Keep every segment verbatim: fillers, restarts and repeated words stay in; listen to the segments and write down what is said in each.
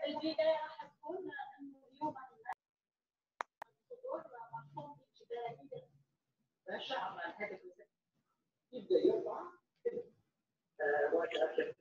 البداية راح تكون انه اليوم الصدور مرسوم اجباريا. ما شاء الله الهدف يبدا يرفع وجهه.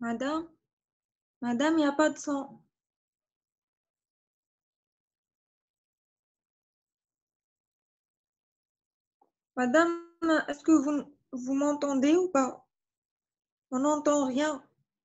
Madame, Madame, il n'y a pas de son. Madame, est-ce que vous, vous m'entendez ou pas? On n'entend rien.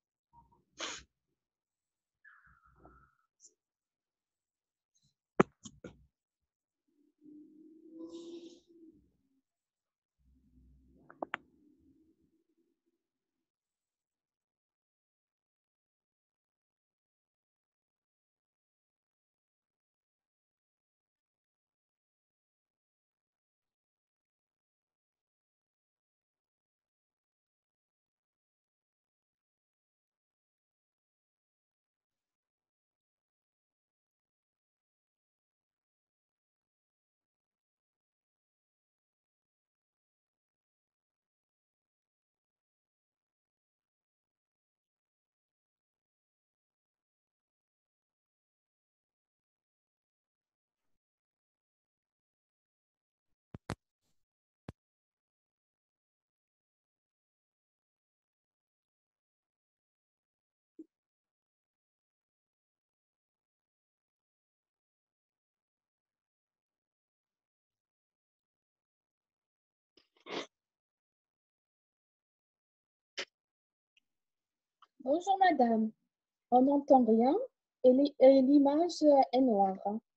Bonjour madame, on n'entend rien et li- et l'image est noire.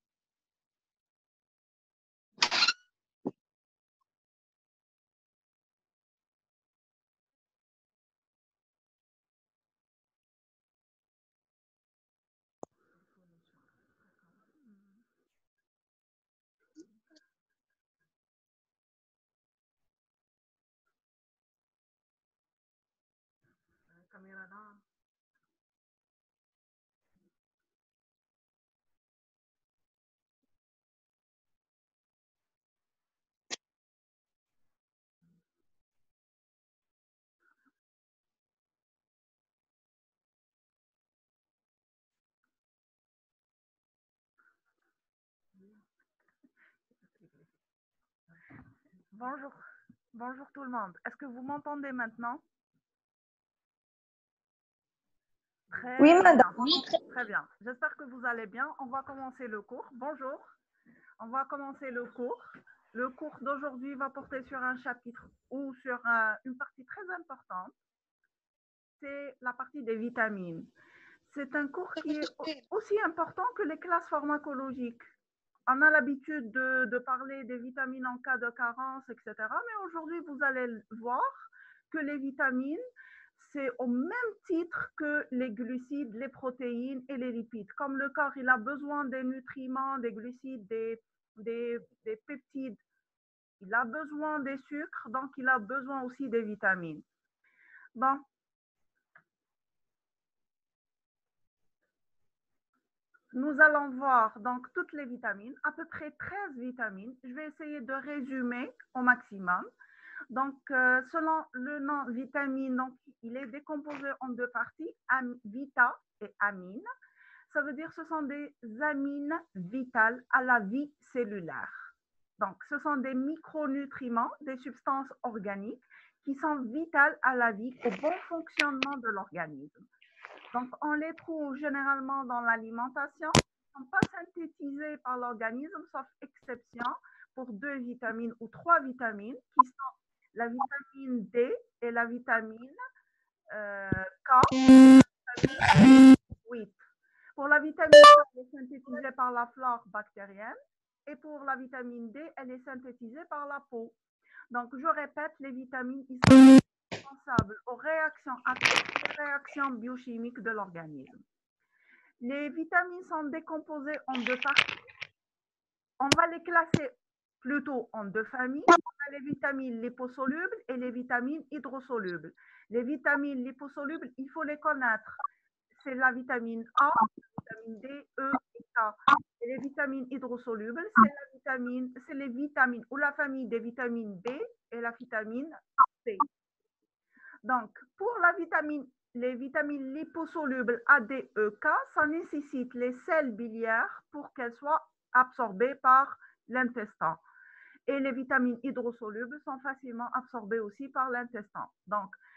Bonjour, bonjour tout le monde. Est-ce que vous m'entendez maintenant? Très Oui, bien. madame. Oui, très- Très bien. J'espère que vous allez bien. On va commencer le cours. Bonjour. On va commencer le cours. Le cours d'aujourd'hui va porter sur un chapitre ou sur euh, une partie très importante. C'est la partie des vitamines. C'est un cours qui est au- aussi important que les classes pharmacologiques. On a l'habitude de, de parler des vitamines en cas de carence, et cetera. Mais aujourd'hui, vous allez voir que les vitamines, c'est au même titre que les glucides, les protéines et les lipides. Comme le corps, il a besoin des nutriments, des glucides, des, des, des peptides, il a besoin des sucres, donc il a besoin aussi des vitamines. Bon. Nous allons voir donc toutes les vitamines, à peu près treize vitamines. Je vais essayer de résumer au maximum. Donc, euh, selon le nom vitamine, donc, il est décomposé en deux parties, vita et amine. Ça veut dire que ce sont des amines vitales à la vie cellulaire. Donc, ce sont des micronutriments, des substances organiques qui sont vitales à la vie, au bon fonctionnement de l'organisme. Donc, on les trouve généralement dans l'alimentation. Ils ne sont pas synthétisés par l'organisme, sauf exception pour deux vitamines ou trois vitamines qui sont la vitamine D et la vitamine euh, K, vitamine huit. Pour la vitamine K, elle est synthétisée par la flore bactérienne et pour la vitamine D, elle est synthétisée par la peau. Donc, je répète, les vitamines, ils sont responsables aux réactions actives et réactions biochimiques de l'organisme. Les vitamines sont décomposées en deux parties. On va les classer plutôt en deux familles. On a les vitamines liposolubles et les vitamines hydrosolubles. Les vitamines liposolubles, il faut les connaître. C'est la vitamine A, la vitamine D, E et K. Et les vitamines hydrosolubles, c'est la vitamine, c'est les vitamines ou la famille des vitamines B et la vitamine C. Donc, pour la vitamine, les vitamines liposolubles A, D, E, K, ça nécessite les sels biliaires pour qu'elles soient absorbées par l'intestin. Et les vitamines hydrosolubles sont facilement absorbées aussi par l'intestin. Donc,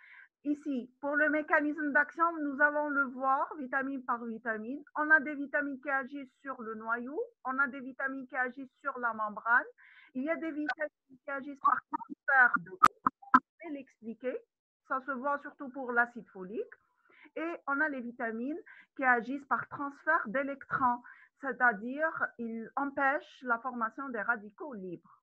ici, pour le mécanisme d'action, nous allons le voir vitamine par vitamine. On a des vitamines qui agissent sur le noyau, on a des vitamines qui agissent sur la membrane. Il y a des vitamines qui agissent par transfert de glucose, je vais l'expliquer. Ça se voit surtout pour l'acide folique. Et on a les vitamines qui agissent par transfert d'électrons, c'est-à-dire ils empêchent la formation des radicaux libres.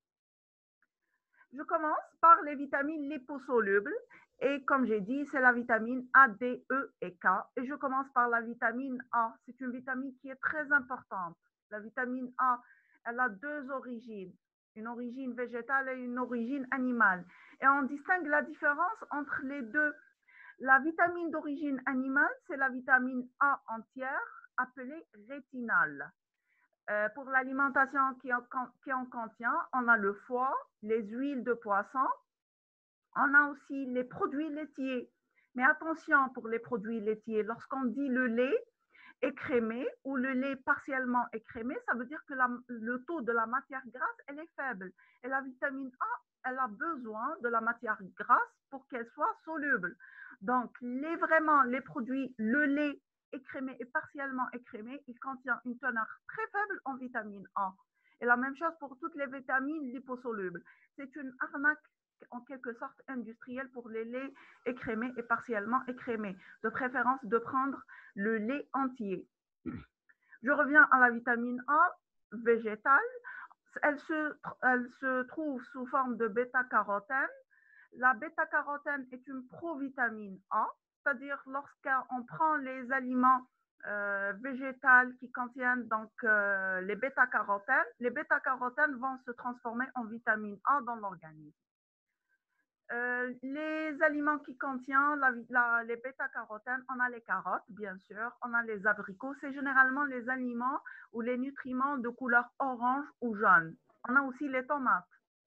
Je commence par les vitamines liposolubles et comme j'ai dit, c'est la vitamine A, D, E et K. Et je commence par la vitamine A. C'est une vitamine qui est très importante. La vitamine A, elle a deux origines, une origine végétale et une origine animale. Et on distingue la différence entre les deux. La vitamine d'origine animale, c'est la vitamine A entière, appelée rétinale. Euh, pour l'alimentation qui, qui en contient, on a le foie, les huiles de poisson, on a aussi les produits laitiers. Mais attention pour les produits laitiers, lorsqu'on dit le lait écrémé ou le lait partiellement écrémé, ça veut dire que la, le taux de la matière grasse, elle est faible. Et la vitamine A, elle a besoin de la matière grasse pour qu'elle soit soluble. Donc, les, vraiment, les produits, le lait écrémé et partiellement écrémé, il contient une teneur très faible en vitamine A. Et la même chose pour toutes les vitamines liposolubles. C'est une arnaque en quelque sorte industrielle pour les laits écrémés et partiellement écrémés. De préférence de prendre le lait entier. Je reviens à la vitamine A végétale. Elle se, elle se trouve sous forme de bêta-carotène. La bêta-carotène est une provitamine A, c'est-à-dire lorsqu'on prend les aliments euh, végétales qui contiennent donc euh, les bêta-carotènes, les bêta-carotènes vont se transformer en vitamine A dans l'organisme. Euh, les aliments qui contiennent la, la, les bêta-carotènes, on a les carottes, bien sûr, on a les abricots. C'est généralement les aliments ou les nutriments de couleur orange ou jaune. On a aussi les tomates.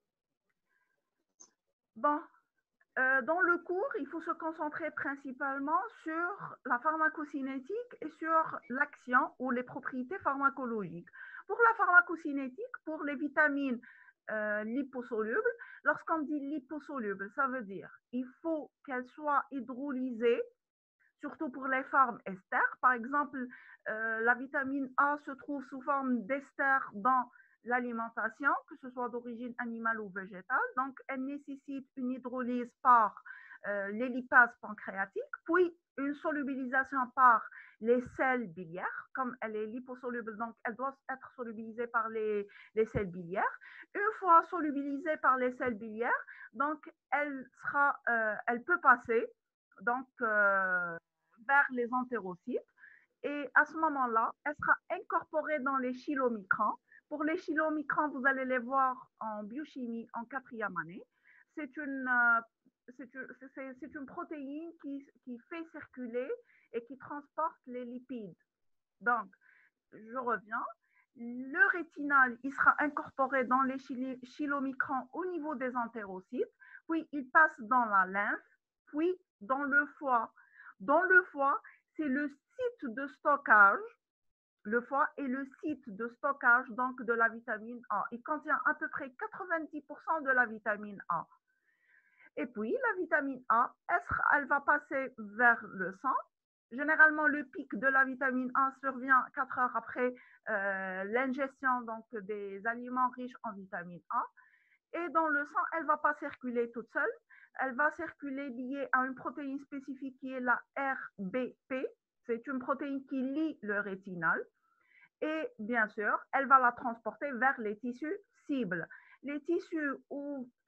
Bon, euh, dans le cours, il faut se concentrer principalement sur la pharmacocinétique et sur l'action ou les propriétés pharmacologiques. Pour la pharmacocinétique, pour les vitamines Euh, liposoluble. Lorsqu'on dit liposoluble, ça veut dire il faut qu'elle soit hydrolysée, surtout pour les formes ester. Par exemple, euh, la vitamine A se trouve sous forme d'ester dans l'alimentation, que ce soit d'origine animale ou végétale. Donc, elle nécessite une hydrolyse par euh, les lipases pancréatiques, puis une solubilisation par les sels biliaires, comme elle est liposoluble, donc elle doit être solubilisée par les, les sels biliaires. Une fois solubilisée par les sels biliaires, donc elle, sera, euh, elle peut passer donc, euh, vers les entérocytes et à ce moment-là, elle sera incorporée dans les chylomicrons. Pour les chylomicrons, vous allez les voir en biochimie en quatrième année. C'est une, euh, c'est une, c'est, c'est une protéine qui, qui fait circuler et qui transporte les lipides. Donc, je reviens. Le rétinal, il sera incorporé dans les chylomicrons au niveau des entérocytes, puis il passe dans la lymphe, puis dans le foie. Dans le foie, c'est le site de stockage. Le foie est le site de stockage donc de la vitamine A. Il contient à peu près quatre-vingt-dix pour cent de la vitamine A. Et puis, la vitamine A, elle, sera, elle va passer vers le sang. Généralement, le pic de la vitamine A survient quatre heures après euh, l'ingestion donc des aliments riches en vitamine A. Et dans le sang, elle ne va pas circuler toute seule. Elle va circuler liée à une protéine spécifique qui est la R B P. C'est une protéine qui lie le rétinal. Et bien sûr, elle va la transporter vers les tissus cibles. Les tissus ou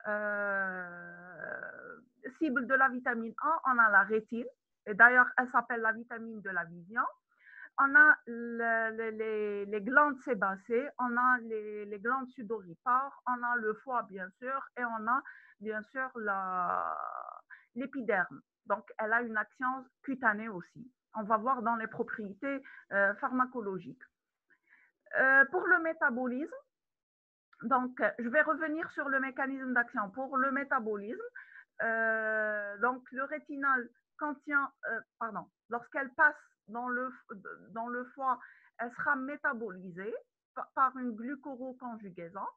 euh, cibles de la vitamine A, on a la rétine. Et d'ailleurs, elle s'appelle la vitamine de la vision. On a le, le, les, les glandes sébacées, on a les, les glandes sudoripares, on a le foie, bien sûr, et on a, bien sûr, l'épiderme. Donc, elle a une action cutanée aussi. On va voir dans les propriétés euh, pharmacologiques. Euh, pour le métabolisme, donc, je vais revenir sur le mécanisme d'action. Pour le métabolisme, euh, donc, le rétinal contient, euh, pardon, lorsqu'elle passe dans le, dans le foie, elle sera métabolisée par une glucuroconjugaison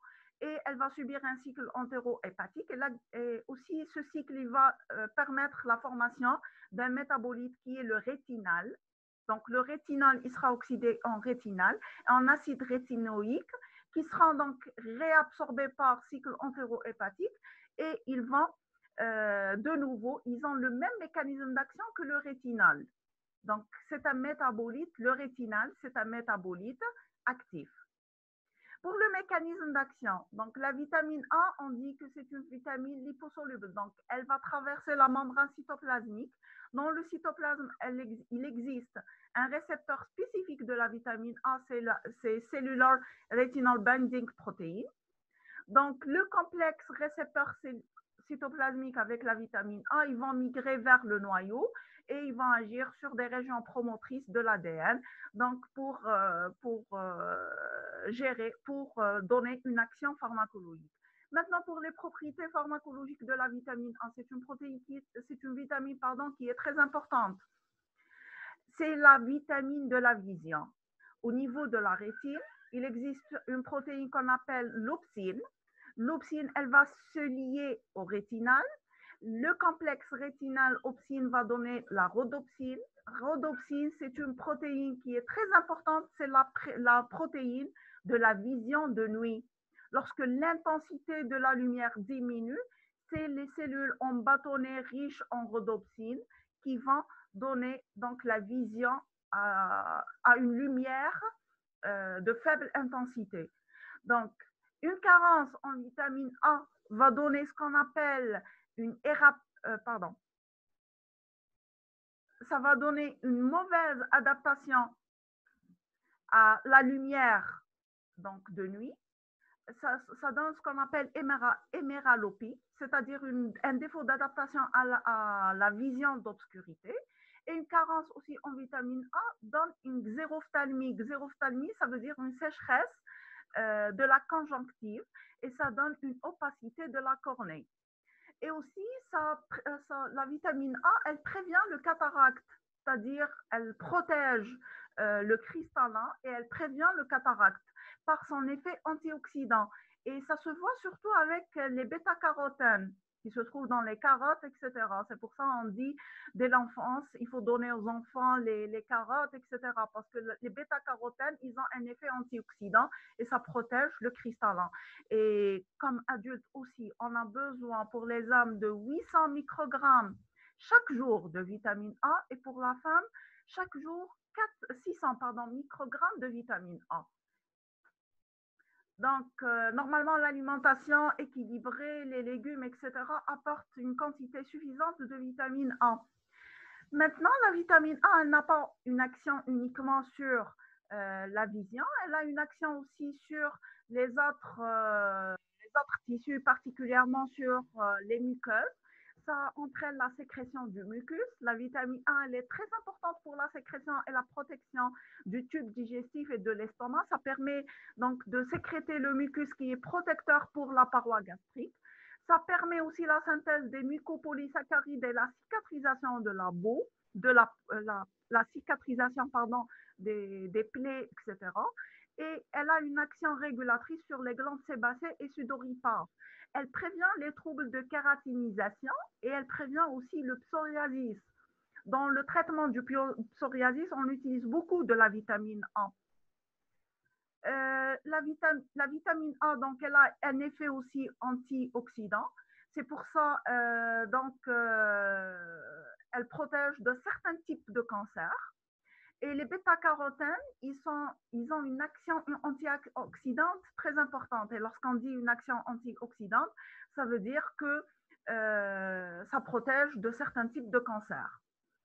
et elle va subir un cycle entéro-hépatique. Et, là, et aussi, ce cycle il va euh, permettre la formation d'un métabolite qui est le rétinal. Donc, le rétinal, il sera oxydé en rétinal, en acide rétinoïque, qui sera donc réabsorbé par cycle entéro-hépatique, et ils vont, euh, de nouveau, ils ont le même mécanisme d'action que le rétinal. Donc, c'est un métabolite, le rétinal, c'est un métabolite actif. Pour le mécanisme d'action, donc la vitamine A, on dit que c'est une vitamine liposoluble. Donc, elle va traverser la membrane cytoplasmique. Dans le cytoplasme, elle, il existe un récepteur spécifique de la vitamine A, c'est Cellular Retinal Binding Protein. Donc, le complexe récepteur cytoplasmique avec la vitamine A, ils vont migrer vers le noyau et ils vont agir sur des régions promotrices de l'A D N, donc pour, euh, pour euh, gérer, pour euh, donner une action pharmacologique. Maintenant, pour les propriétés pharmacologiques de la vitamine A, c'est une protéine qui, c'est une vitamine pardon, qui est très importante. C'est la vitamine de la vision. Au niveau de la rétine, il existe une protéine qu'on appelle l'opsine. L'opsine, elle va se lier au rétinal. Le complexe rétinal-opsine va donner la rhodopsine. Rhodopsine, c'est une protéine qui est très importante, c'est la, la protéine de la vision de nuit. Lorsque l'intensité de la lumière diminue, c'est les cellules en bâtonnet riches en rhodopsine qui vont donner donc la vision à, à une lumière euh, de faible intensité. Donc, une carence en vitamine A va donner ce qu'on appelle une érap, euh, pardon, ça va donner une mauvaise adaptation à la lumière donc de nuit. Ça, ça donne ce qu'on appelle héméra, héméralopie, c'est-à-dire un défaut d'adaptation à, à la vision d'obscurité. Et une carence aussi en vitamine A donne une xérophthalmie. Xérophthalmie, ça veut dire une sécheresse euh, de la conjonctive et ça donne une opacité de la cornée. Et aussi, ça, ça, la vitamine A, elle prévient le cataracte, c'est-à-dire elle protège euh, le cristallin et elle prévient le cataracte par son effet antioxydant. Et ça se voit surtout avec les bêta-carotènes qui se trouvent dans les carottes, et cetera. C'est pour ça qu'on dit, dès l'enfance, il faut donner aux enfants les, les carottes, et cetera. Parce que les bêta-carotènes, ils ont un effet antioxydant et ça protège le cristallin. Et comme adulte aussi, on a besoin pour les hommes de huit cents microgrammes chaque jour de vitamine A et pour la femme, chaque jour, six cents pardon, microgrammes de vitamine A. Donc, euh, normalement, l'alimentation équilibrée, les légumes, et cetera, apportent une quantité suffisante de vitamine A. Maintenant, la vitamine A, elle n'a pas une action uniquement sur euh, la vision, elle a une action aussi sur les autres, euh, les autres tissus, particulièrement sur euh, les muqueuses. Ça entraîne la sécrétion du mucus. La vitamine A, elle est très importante pour la sécrétion et la protection du tube digestif et de l'estomac. Ça permet donc de sécréter le mucus qui est protecteur pour la paroi gastrique. Ça permet aussi la synthèse des mucopolysaccharides et la cicatrisation de la peau, de la, la, la cicatrisation pardon, des, des plaies, et cetera. Et elle a une action régulatrice sur les glandes sébacées et sudoripares. Elle prévient les troubles de kératinisation et elle prévient aussi le psoriasis. Dans le traitement du psoriasis, on utilise beaucoup de la vitamine A. Euh, la, vitam la vitamine A, donc, elle a un effet aussi antioxydant. C'est pour ça, euh, donc, euh, elle protège de certains types de cancers. Et les bêta-carotènes, ils, ils ont une action antioxydante très importante. Et lorsqu'on dit une action antioxydante, ça veut dire que euh, ça protège de certains types de cancers.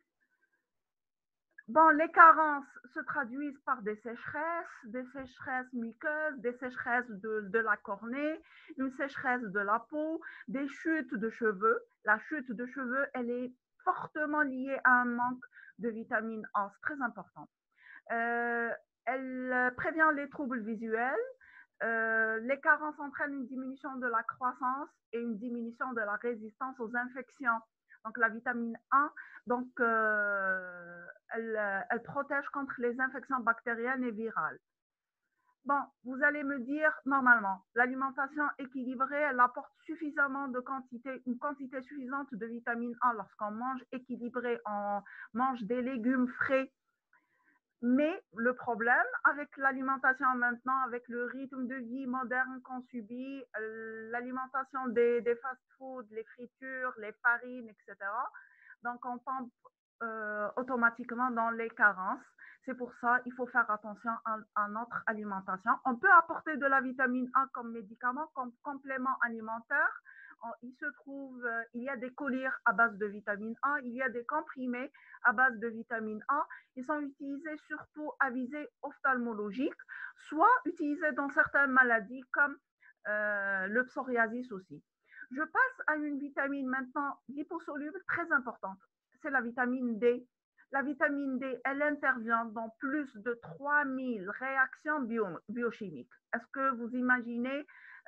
Bon, les carences se traduisent par des sécheresses, des sécheresses muqueuses, des sécheresses de, de la cornée, une sécheresse de la peau, des chutes de cheveux. La chute de cheveux, elle est fortement liée à un manque de vitamine A, c'est très important. Euh, elle prévient les troubles visuels. Euh, les carences entraînent une diminution de la croissance et une diminution de la résistance aux infections. Donc, la vitamine A, donc, euh, elle, elle protège contre les infections bactériennes et virales. Bon, vous allez me dire, normalement, l'alimentation équilibrée, elle apporte suffisamment de quantité, une quantité suffisante de vitamine A lorsqu'on mange équilibré, on mange des légumes frais. Mais le problème avec l'alimentation maintenant, avec le rythme de vie moderne qu'on subit, euh, l'alimentation des, des fast-foods, les fritures, les farines, et cetera. Donc, on tombe euh, automatiquement dans les carences. C'est pour ça qu'il faut faire attention à, à notre alimentation. On peut apporter de la vitamine A comme médicament, comme complément alimentaire. Il se trouve, euh, il y a des collyres à base de vitamine A, il y a des comprimés à base de vitamine A. Ils sont utilisés surtout à visée ophtalmologique, soit utilisés dans certaines maladies comme euh, le psoriasis aussi. Je passe à une vitamine maintenant liposoluble très importante. C'est la vitamine D. La vitamine D, elle intervient dans plus de trois mille réactions bio, biochimiques. Est-ce que vous imaginez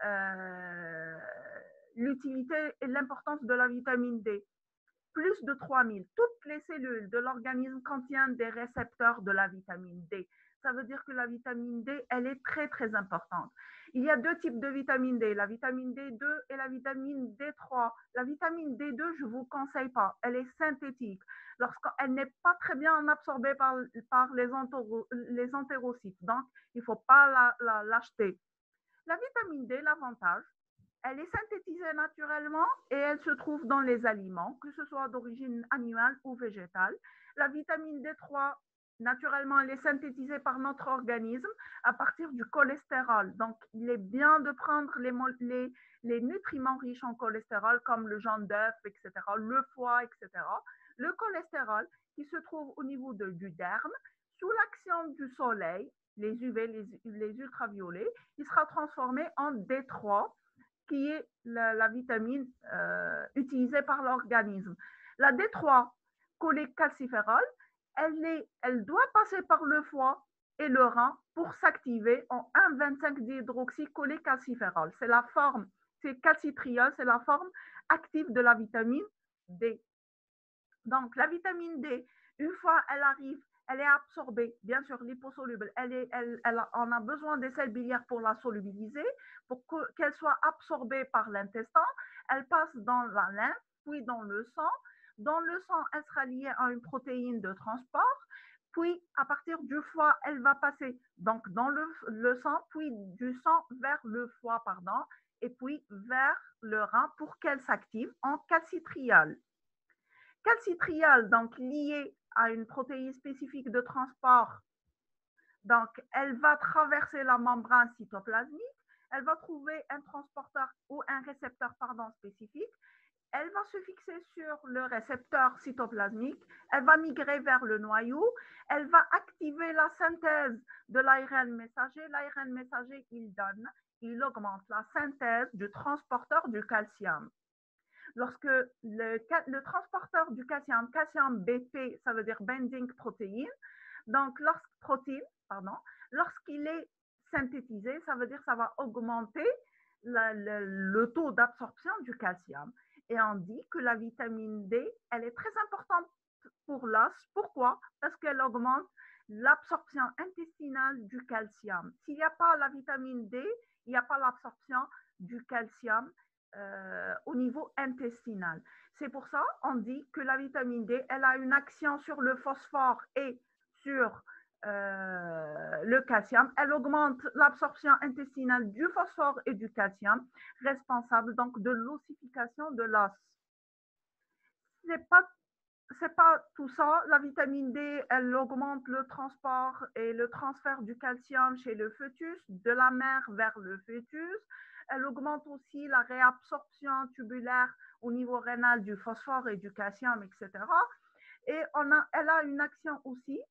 euh, l'utilité et l'importance de la vitamine D? Plus de trois mille. Toutes les cellules de l'organisme contiennent des récepteurs de la vitamine D. Ça veut dire que la vitamine D, elle est très, très importante. Il y a deux types de vitamine D, la vitamine D deux et la vitamine D trois. La vitamine D deux, je ne vous conseille pas. Elle est synthétique. Lorsqu'elle n'est pas très bien absorbée par, par les, entéro, les entérocytes. Donc, il ne faut pas la, la, l'acheter. La vitamine D, l'avantage, elle est synthétisée naturellement et elle se trouve dans les aliments, que ce soit d'origine animale ou végétale. La vitamine D trois, naturellement, elle est synthétisée par notre organisme à partir du cholestérol. Donc, il est bien de prendre les, les, les nutriments riches en cholestérol comme le jaune d'œuf, et cetera, le foie, et cetera. Le cholestérol qui se trouve au niveau de, du derme, sous l'action du soleil, les U V, les, les ultraviolets, il sera transformé en D trois, qui est la, la vitamine euh, utilisée par l'organisme. La D trois, cholécalciférol, elle, est, elle doit passer par le foie et le rein pour s'activer en un virgule vingt-cinq dihydroxycholécalciférol. C'est la forme, c'est calcitriol, c'est la forme active de la vitamine D. Donc, la vitamine D, une fois elle arrive, elle est absorbée, bien sûr, liposoluble. Elle est, elle, elle a, on a besoin des sels biliaires pour la solubiliser, pour que, qu'elle soit absorbée par l'intestin. Elle passe dans la lymphe, puis dans le sang. Dans le sang, elle sera liée à une protéine de transport. Puis, à partir du foie, elle va passer donc dans le, le sang, puis du sang vers le foie, pardon, et puis vers le rein pour qu'elle s'active en calcitriol. Calcitriol, donc lié à une protéine spécifique de transport. Donc, elle va traverser la membrane cytoplasmique, elle va trouver un transporteur ou un récepteur pardon, spécifique, elle va se fixer sur le récepteur cytoplasmique, elle va migrer vers le noyau, elle va activer la synthèse de l'A R N messager. L'A R N messager, il donne, il augmente la synthèse du transporteur du calcium. Lorsque le, le transporteur du calcium, calcium B P, ça veut dire binding protein, donc lorsque, protein, pardon, lorsqu'il est synthétisé, ça veut dire que ça va augmenter la, le, le taux d'absorption du calcium. Et on dit que la vitamine D, elle est très importante pour l'os. Pourquoi? Parce qu'elle augmente l'absorption intestinale du calcium. S'il n'y a pas la vitamine D, il n'y a pas l'absorption du calcium Euh, au niveau intestinal. C'est pour ça on dit que la vitamine D, elle a une action sur le phosphore et sur euh, le calcium. Elle augmente l'absorption intestinale du phosphore et du calcium, responsable donc de l'ossification de l'os. C'est pas c'est pas tout ça. La vitamine D, elle augmente le transport et le transfert du calcium chez le fœtus, de la mère vers le fœtus. Elle augmente aussi la réabsorption tubulaire au niveau rénal du phosphore et du calcium, et cetera. Et on a, elle a une action aussi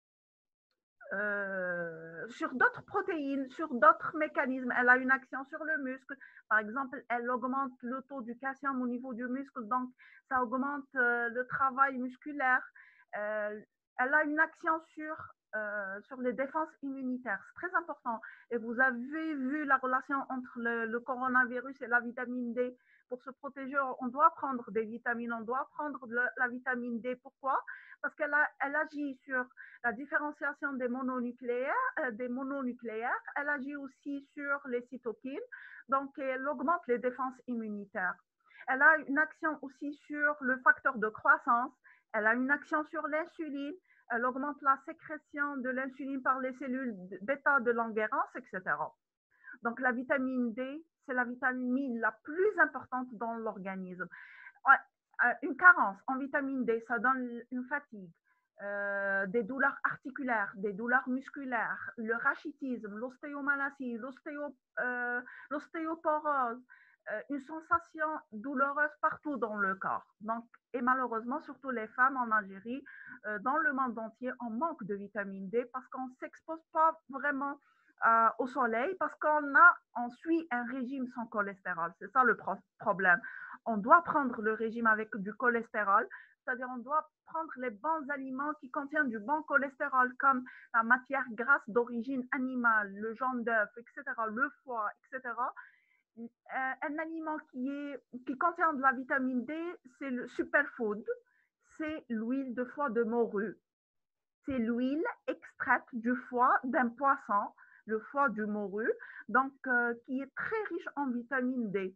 euh, sur d'autres protéines, sur d'autres mécanismes. Elle a une action sur le muscle. Par exemple, elle augmente le taux du calcium au niveau du muscle, donc ça augmente euh, le travail musculaire. Euh, elle a une action sur euh, sur les défenses immunitaires. C'est très important. Et vous avez vu la relation entre le, le coronavirus et la vitamine D. Pour se protéger, on doit prendre des vitamines, on doit prendre de la vitamine D. Pourquoi? Parce qu'elle elle agit sur la différenciation des mononucléaires, euh, des mononucléaires. Elle agit aussi sur les cytokines, donc elle augmente les défenses immunitaires. Elle a une action aussi sur le facteur de croissance. Elle a une action sur l'insuline. Elle augmente la sécrétion de l'insuline par les cellules bêta de Langerhans, et cetera. Donc, la vitamine D, c'est la vitamine la plus importante dans l'organisme. Une carence en vitamine D, ça donne une fatigue, euh, des douleurs articulaires, des douleurs musculaires, le rachitisme, l'ostéomalacie, l'ostéo, euh, l'ostéoporose, euh, une sensation douloureuse partout dans le corps. Donc, et malheureusement, surtout les femmes en Algérie, euh, dans le monde entier, on manque de vitamine D parce qu'on ne s'expose pas vraiment euh, au soleil, parce qu'on a, on suit un régime sans cholestérol. C'est ça le pro problème. On doit prendre le régime avec du cholestérol, c'est-à-dire on doit prendre les bons aliments qui contiennent du bon cholestérol, comme la matière grasse d'origine animale, le jaune d'œuf, et cetera, le foie, et cetera. Un aliment qui, est, qui contient de la vitamine D, c'est le superfood, c'est l'huile de foie de morue. C'est l'huile extraite du foie d'un poisson, le foie du morue, donc euh, qui est très riche en vitamine D.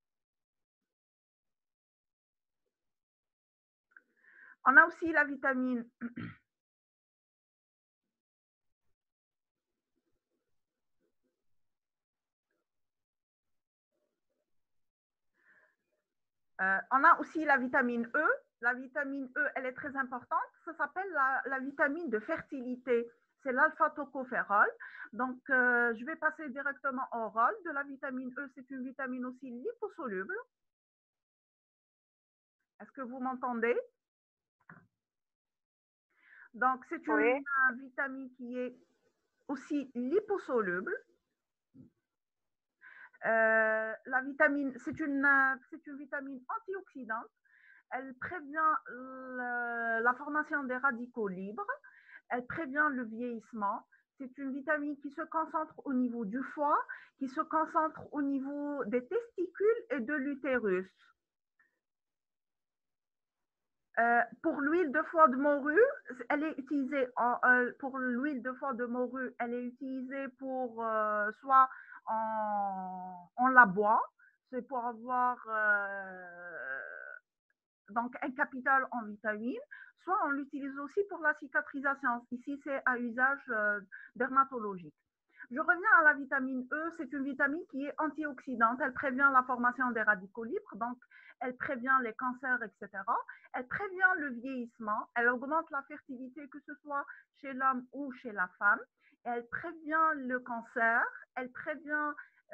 On a aussi la vitamine euh, on a aussi la vitamine E. La vitamine E, elle est très importante. Ça s'appelle la, la vitamine de fertilité. C'est l'alpha-tocophérol. Donc, euh, je vais passer directement au rôle de la vitamine E. C'est une vitamine aussi liposoluble. Est-ce que vous m'entendez? Donc, c'est une oui. vitamine qui est aussi liposoluble. Euh, la vitamine, c'est une, c'est une vitamine antioxydante. Elle prévient le, la formation des radicaux libres. Elle prévient le vieillissement. C'est une vitamine qui se concentre au niveau du foie, qui se concentre au niveau des testicules et de l'utérus. Euh, pour l'huile de foie de morue, elle est utilisée en, euh, pour l'huile de foie de morue, elle est utilisée pour euh, soit en, on la boit, c'est pour avoir euh, donc un capital en vitamines, soit on l'utilise aussi pour la cicatrisation. Ici, c'est à usage euh, dermatologique. Je reviens à la vitamine E, c'est une vitamine qui est antioxydante, elle prévient la formation des radicaux libres, donc elle prévient les cancers, et cetera. Elle prévient le vieillissement, elle augmente la fertilité, que ce soit chez l'homme ou chez la femme. Elle prévient le cancer, elle prévient,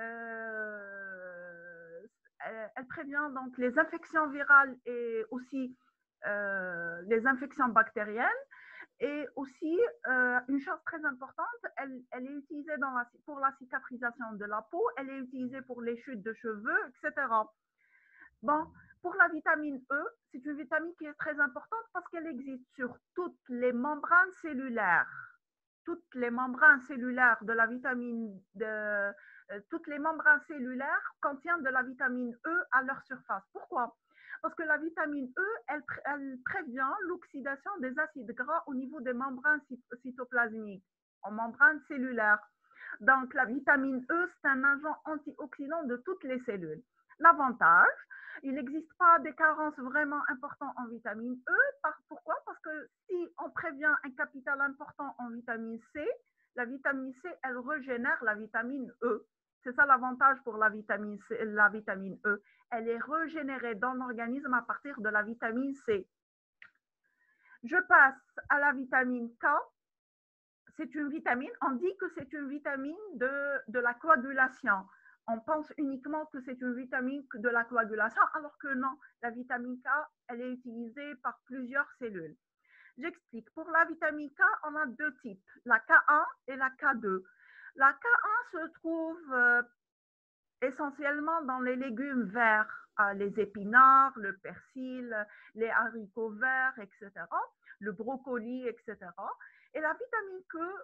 euh, elle, elle prévient donc les infections virales et aussi euh, les infections bactériennes. Et aussi, euh, une chose très importante, elle, elle est utilisée dans la, pour la cicatrisation de la peau, elle est utilisée pour les chutes de cheveux, et cetera. Bon, pour la vitamine E, c'est une vitamine qui est très importante parce qu'elle existe sur toutes les membranes cellulaires. Toutes les membranes cellulaires de la vitamine, de, euh, toutes les membranes cellulaires contiennent de la vitamine E à leur surface. Pourquoi? Parce que la vitamine E, elle, elle prévient l'oxydation des acides gras au niveau des membranes cytoplasmiques, en membranes cellulaires. Donc, la vitamine E, c'est un agent antioxydant de toutes les cellules. L'avantage, il n'existe pas des carences vraiment importantes en vitamine E. Pourquoi? Parce que si on prévient un capital important en vitamine C, la vitamine C, elle régénère la vitamine E. C'est ça l'avantage pour la vitamine C, la vitamine E. Elle est régénérée dans l'organisme à partir de la vitamine C. Je passe à la vitamine K. C'est une vitamine, on dit que c'est une vitamine de, de la coagulation. On pense uniquement que c'est une vitamine de la coagulation, alors que non, la vitamine K, elle est utilisée par plusieurs cellules. J'explique. Pour la vitamine K, on a deux types, la K un et la K deux. La K un se trouve euh, essentiellement dans les légumes verts, euh, les épinards, le persil, les haricots verts, et cetera, le brocoli, et cetera. Et la vitamine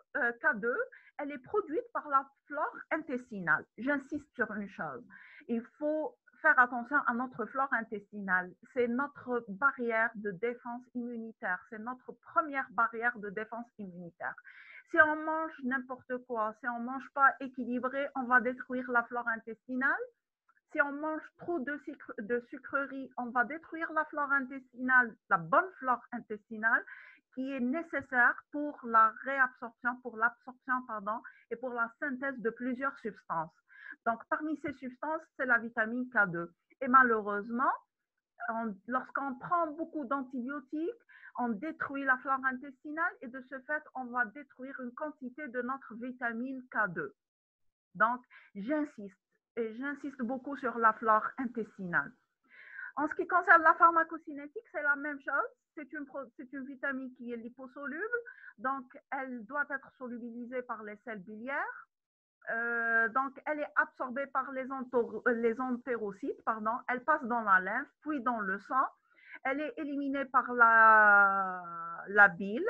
K deux, elle est produite par la flore intestinale. J'insiste sur une chose. Il faut faire attention à notre flore intestinale. C'est notre barrière de défense immunitaire. C'est notre première barrière de défense immunitaire. Si on mange n'importe quoi, si on ne mange pas équilibré, on va détruire la flore intestinale. Si on mange trop de, sucre, de sucreries, on va détruire la flore intestinale, la bonne flore intestinale qui est nécessaire pour la réabsorption, pour l'absorption, pardon, et pour la synthèse de plusieurs substances. Donc, parmi ces substances, c'est la vitamine K deux. Et malheureusement, lorsqu'on prend beaucoup d'antibiotiques, on détruit la flore intestinale et de ce fait, on va détruire une quantité de notre vitamine K deux. Donc, j'insiste, et j'insiste beaucoup sur la flore intestinale. En ce qui concerne la pharmacocinétique, c'est la même chose. C'est une, c'est une vitamine qui est liposoluble, donc elle doit être solubilisée par les sels biliaires. Euh, donc, elle est absorbée par les, les entérocytes, pardon. Elle passe dans la lymphe, puis dans le sang. Elle est éliminée par la, la bile.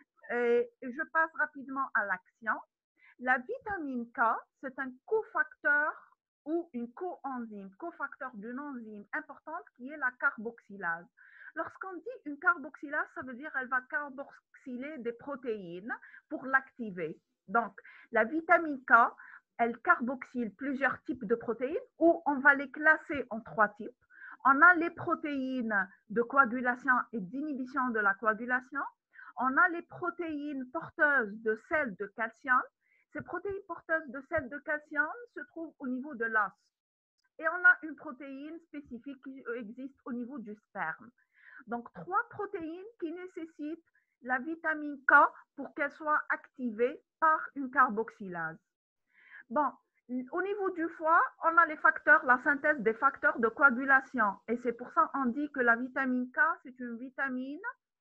Et je passe rapidement à l'action. La vitamine K, c'est un cofacteur ou une coenzyme, cofacteur d'une enzyme importante qui est la carboxylase. Lorsqu'on dit une carboxylase, ça veut dire qu'elle va carboxyler des protéines pour l'activer. Donc, la vitamine K, elle carboxyle plusieurs types de protéines ou on va les classer en trois types. On a les protéines de coagulation et d'inhibition de la coagulation. On a les protéines porteuses de sels de calcium. Ces protéines porteuses de sels de calcium se trouvent au niveau de l'os. Et on a une protéine spécifique qui existe au niveau du sperme. Donc, trois protéines qui nécessitent la vitamine K pour qu'elle soit activée par une carboxylase. Bon, au niveau du foie, on a les facteurs, la synthèse des facteurs de coagulation. Et c'est pour ça qu'on dit que la vitamine K, c'est une vitamine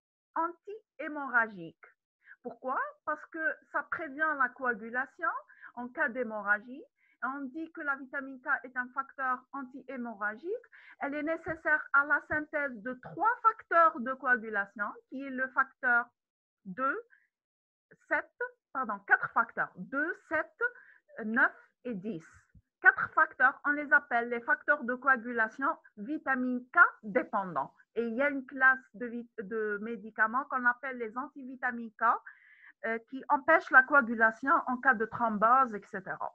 anti-hémorragique. Pourquoi? Parce que ça prévient la coagulation en cas d'hémorragie. On dit que la vitamine K est un facteur anti-hémorragique. Elle est nécessaire à la synthèse de trois facteurs de coagulation, qui est le facteur deux, sept, pardon, quatre facteurs, deux, sept, neuf et dix. Quatre facteurs, on les appelle les facteurs de coagulation vitamine K dépendants. Et il y a une classe de, de médicaments qu'on appelle les antivitamines K euh, qui empêchent la coagulation en cas de thrombose, et cetera.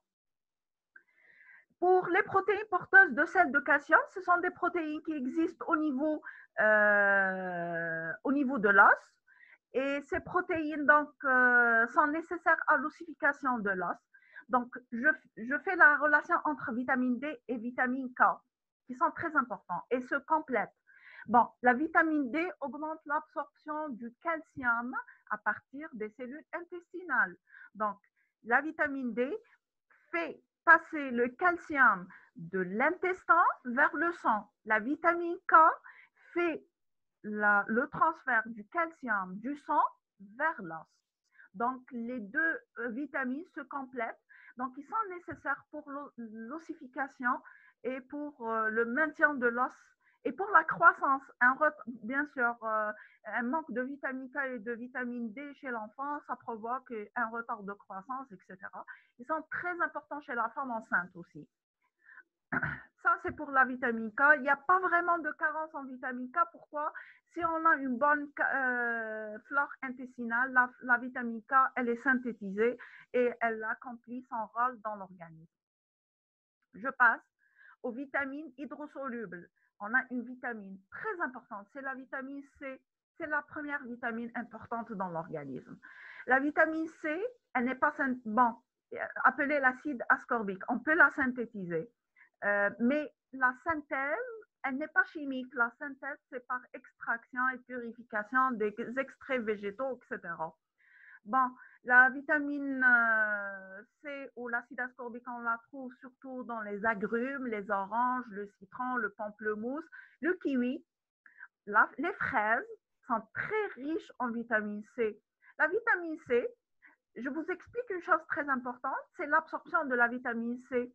Pour les protéines porteuses de sels de calcium, ce sont des protéines qui existent au niveau, euh, au niveau de l'os. Et ces protéines donc, euh, sont nécessaires à l'ossification de l'os. Donc, je, je fais la relation entre vitamine D et vitamine K, qui sont très importants et se complètent. Bon, la vitamine D augmente l'absorption du calcium à partir des cellules intestinales. Donc, la vitamine D fait passer le calcium de l'intestin vers le sang. La vitamine K fait la, le transfert du calcium du sang vers l'os. Donc, les deux euh, vitamines se complètent. Donc, ils sont nécessaires pour l'ossification et pour euh, le maintien de l'os et pour la croissance. Un, bien sûr, euh, un manque de vitamine K et de vitamine D chez l'enfant, ça provoque un retard de croissance, et cetera. Ils sont très importants chez la femme enceinte aussi. Ça, c'est pour la vitamine K. Il n'y a pas vraiment de carence en vitamine K. Pourquoi? Si on a une bonne euh, flore intestinale, la, la vitamine K, elle est synthétisée et elle accomplit son rôle dans l'organisme. Je passe aux vitamines hydrosolubles. On a une vitamine très importante, c'est la vitamine C. C'est la première vitamine importante dans l'organisme. La vitamine C, elle n'est pas bon, appelée l'acide ascorbique. On peut la synthétiser. Euh, mais la synthèse, elle n'est pas chimique. La synthèse, c'est par extraction et purification des extraits végétaux, et cetera. Bon, la vitamine C ou l'acide ascorbique, on la trouve surtout dans les agrumes, les oranges, le citron, le pamplemousse, le kiwi. La, les fraises sont très riches en vitamine C. La vitamine C, je vous explique une chose très importante, c'est l'absorption de la vitamine C.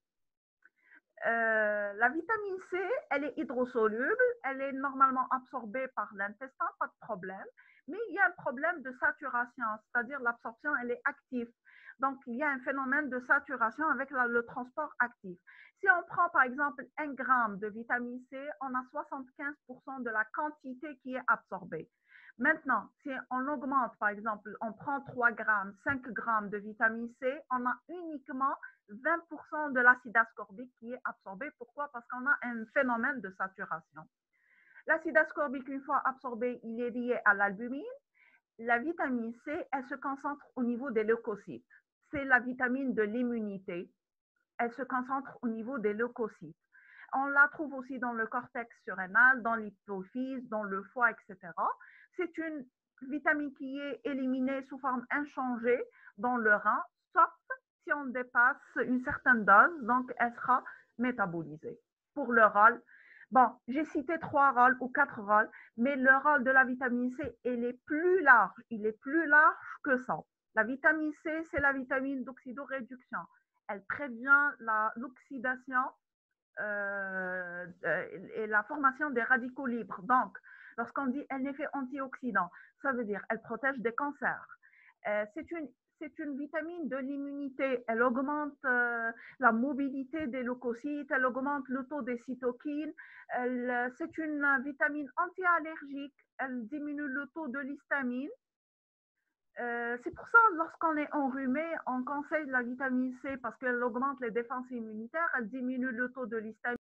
Euh, la vitamine C, elle est hydrosoluble, elle est normalement absorbée par l'intestin, pas de problème. Mais il y a un problème de saturation, c'est-à-dire l'absorption, elle est active. Donc, il y a un phénomène de saturation avec la, le transport actif. Si on prend par exemple un gramme de vitamine C, on a soixante-quinze pour cent de la quantité qui est absorbée. Maintenant, si on augmente, par exemple, on prend trois grammes, cinq grammes de vitamine C, on a uniquement vingt pour cent de l'acide ascorbique qui est absorbé. Pourquoi? Parce qu'on a un phénomène de saturation. L'acide ascorbique, une fois absorbé, il est lié à l'albumine. La vitamine C, elle se concentre au niveau des leucocytes. C'est la vitamine de l'immunité. Elle se concentre au niveau des leucocytes. On la trouve aussi dans le cortex surrénal, dans l'hypophyse, dans le foie, et cetera. C'est une vitamine qui est éliminée sous forme inchangée dans le rein, sauf si on dépasse une certaine dose, donc elle sera métabolisée. Pour le rôle, bon, j'ai cité trois rôles ou quatre rôles, mais le rôle de la vitamine C, il est plus large, il est plus large que ça. La vitamine C, c'est la vitamine d'oxydoréduction. Elle prévient l'oxydation euh, et la formation des radicaux libres. Donc, lorsqu'on dit elle n'est fait antioxydant, ça veut dire elle protège des cancers. Euh, c'est une, c'est une vitamine de l'immunité. Elle augmente euh, la mobilité des leucocytes, elle augmente le taux des cytokines. Elle, c'est une vitamine anti-allergique. Elle diminue le taux de l'histamine. Euh, c'est pour ça, lorsqu'on est enrhumé, on conseille la vitamine C parce qu'elle augmente les défenses immunitaires, elle diminue le taux de l'histamine.